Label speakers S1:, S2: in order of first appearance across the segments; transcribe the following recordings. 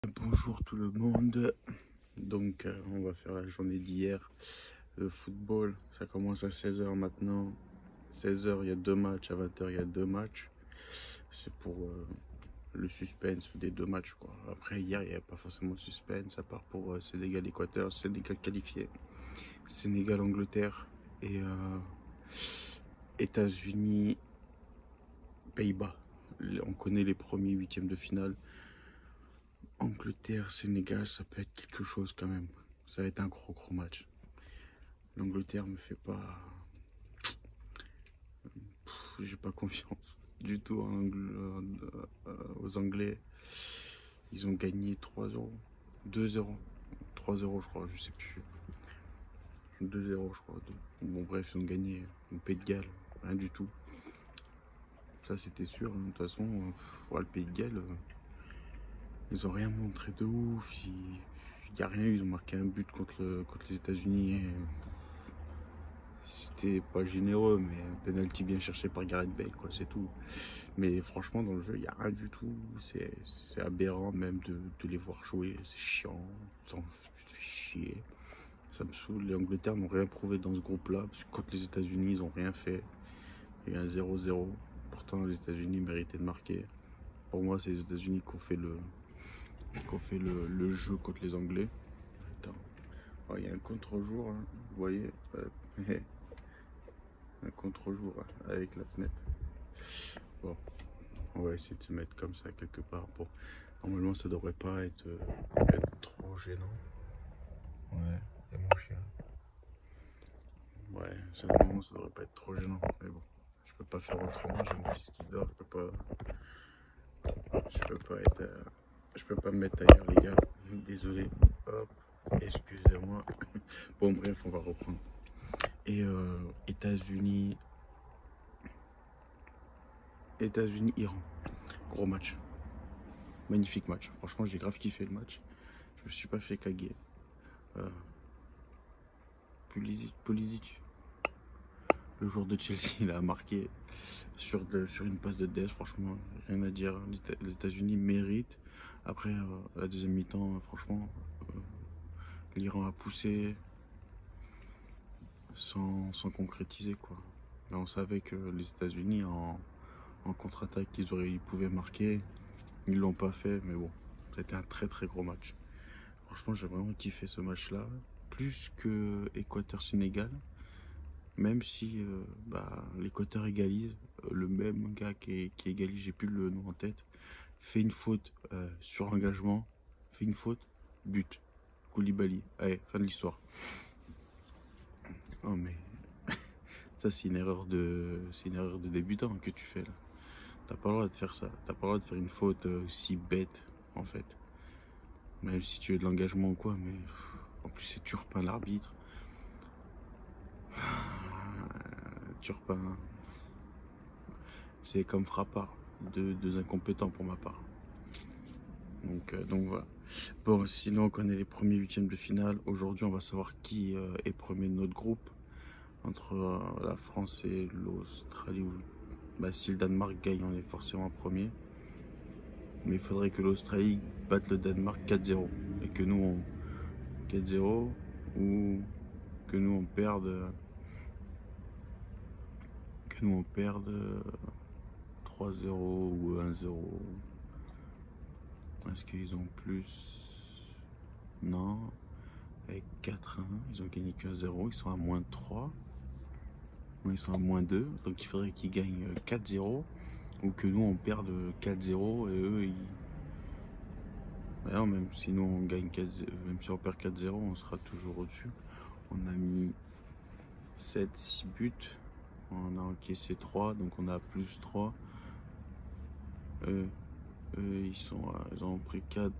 S1: Bonjour tout le monde. Donc on va faire la journée d'hier. Le football, ça commence à 16 h maintenant. 16 h il y a deux matchs, à 20 h il y a deux matchs. C'est pour le suspense des deux matchs, quoi. Après hier il n'y avait pas forcément de suspense, à part pour Sénégal-Équateur, Sénégal qualifié, Sénégal-Angleterre et États-Unis, Pays-Bas. On connaît les premiers huitièmes de finale. Angleterre, Sénégal, ça peut être quelque chose quand même. Ça va être un gros match. L'Angleterre me fait pas. J'ai pas confiance du tout aux Anglais. Ils ont gagné 3-0, 2-0, 3-0 je crois, je sais plus. 2-0 je crois. Bon bref, ils ont gagné au Pays de Galles, rien du tout. Ça c'était sûr, hein. De toute façon, le Pays de Galles, ils ont rien montré de ouf. Il n'y a rien eu, ils ont marqué un but contre les États-Unis. C'était pas généreux, mais un penalty bien cherché par Gareth Bale, quoi, c'est tout. Mais franchement, dans le jeu, il n'y a rien du tout. C'est aberrant même de les voir jouer. C'est chiant, tu te fais chier. Ça me saoule. Les Angleterre n'ont rien prouvé dans ce groupe-là, parce que contre les États-Unis, ils n'ont rien fait. Il y a eu un 0-0. Pourtant, les États-Unis méritaient de marquer. Pour moi, c'est les États-Unis qui ont fait le jeu contre les Anglais. Attends. Oh, il y a un contre-jour, hein. Vous voyez un contre-jour avec la fenêtre. Bon, on va essayer de se mettre comme ça quelque part. Bon, normalement ça devrait pas être trop gênant. Ouais, c'est mon chien. Ouais, normalement ça devrait pas être trop gênant. Mais bon, je peux pas faire autrement. J'ai mon fils qui dort. Je peux pas me mettre ailleurs, les gars. Désolé. Hop, excusez-moi. Bon, bref, on va reprendre. Et États-Unis, Iran. Gros match. Magnifique match. Franchement, j'ai grave kiffé le match. Je me suis pas fait caguer. Pulisic, le joueur de Chelsea, il a marqué sur une passe de DS. Franchement, rien à dire. Les États-Unis méritent. Après, la deuxième mi-temps, franchement, l'Iran a poussé sans concrétiser, quoi. Là, on savait que les États-Unis, en contre-attaque, ils pouvaient marquer. Ils l'ont pas fait, mais bon, c'était un très gros match. Franchement, j'ai vraiment kiffé ce match-là, plus que Équateur-Sénégal. Même si l'Équateur égalise, le même gars qui égalise, j'ai plus le nom en tête, fait une faute sur l'engagement, fait une faute, but. Koulibaly. Allez, fin de l'histoire. Oh mais ça c'est une erreur de débutant que tu fais là. T'as pas le droit de faire ça. T'as pas le droit de faire une faute aussi bête en fait. Même si tu es de l'engagement ou quoi, mais en plus c'est Turpin l'arbitre. Turpin, c'est comme Frappard, deux incompétents pour ma part. Donc voilà. Bon, sinon on connaît les premiers huitièmes de finale. Aujourd'hui, on va savoir qui est premier de notre groupe entre la France et l'Australie. Si le Danemark gagne, on est forcément premier. Mais il faudrait que l'Australie batte le Danemark 4-0 et que nous on 4-0 ou que nous on perde 3-0 ou 1-0. Est-ce qu'ils ont plus? Non. Avec 4-1, ils ont gagné que 0, ils sont à moins 3. Ils sont à moins 2, donc il faudrait qu'ils gagnent 4-0 ou que nous on perde 4-0 et eux ils. Non, même si nous on gagne 4-0, même si on perd 4-0, on sera toujours au-dessus. On a mis 7-6 buts, on a encaissé 3, donc on a plus 3. Eux ils ont pris 4-1.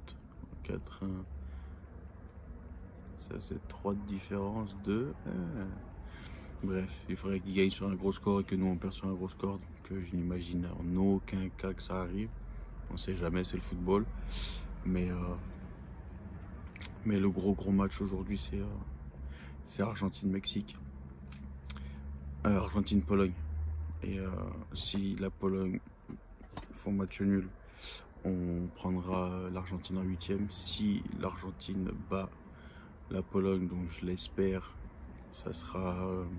S1: Ça c'est 3 de différence, 2. Bref, il faudrait qu'ils gagnent sur un gros score et que nous on perd sur un gros score. Donc je n'imagine en aucun cas que ça arrive. On sait jamais, c'est le football. Mais le gros match aujourd'hui, c'est Argentine-Mexique. Argentine-Pologne. Et si la Pologne font match nul on prendra l'Argentine en huitième. Si l'Argentine bat la Pologne, donc je l'espère, ça sera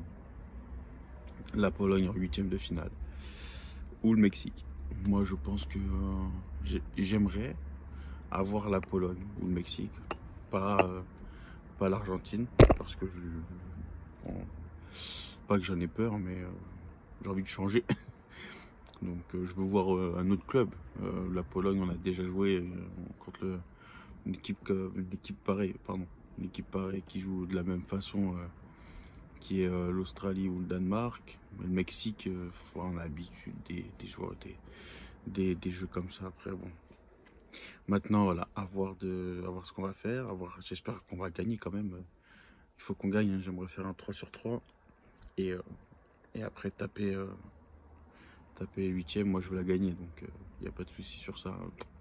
S1: la Pologne en huitième de finale. Ou le Mexique. Moi, je pense que j'aimerais avoir la Pologne ou le Mexique, pas l'Argentine, parce que bon, pas que j'en ai peur, mais j'ai envie de changer. Donc je veux voir un autre club. La Pologne, on a déjà joué contre une équipe pareille, pardon, une équipe pareille qui joue de la même façon, qui est l'Australie ou le Danemark. Le Mexique, on a l'habitude des joueurs, des jeux comme ça. Après, bon. Maintenant, voilà, à voir ce qu'on va faire. J'espère qu'on va gagner quand même. Il faut qu'on gagne. Hein. J'aimerais faire un 3 sur 3. Et, et après, taper huitième. Moi, je veux la gagner. Donc, il n'y a pas de souci sur ça.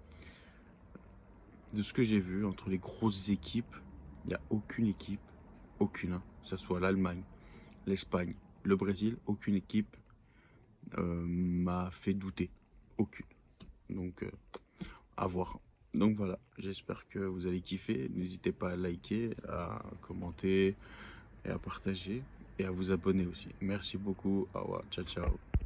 S1: De ce que j'ai vu, entre les grosses équipes, il n'y a aucune équipe, aucune, hein, que ce soit l'Allemagne, l'Espagne, le Brésil, aucune équipe m'a fait douter. Aucune. Donc, à voir. Donc voilà, j'espère que vous allez kiffer. N'hésitez pas à liker, à commenter et à partager et à vous abonner aussi. Merci beaucoup. Au revoir. Ciao, ciao.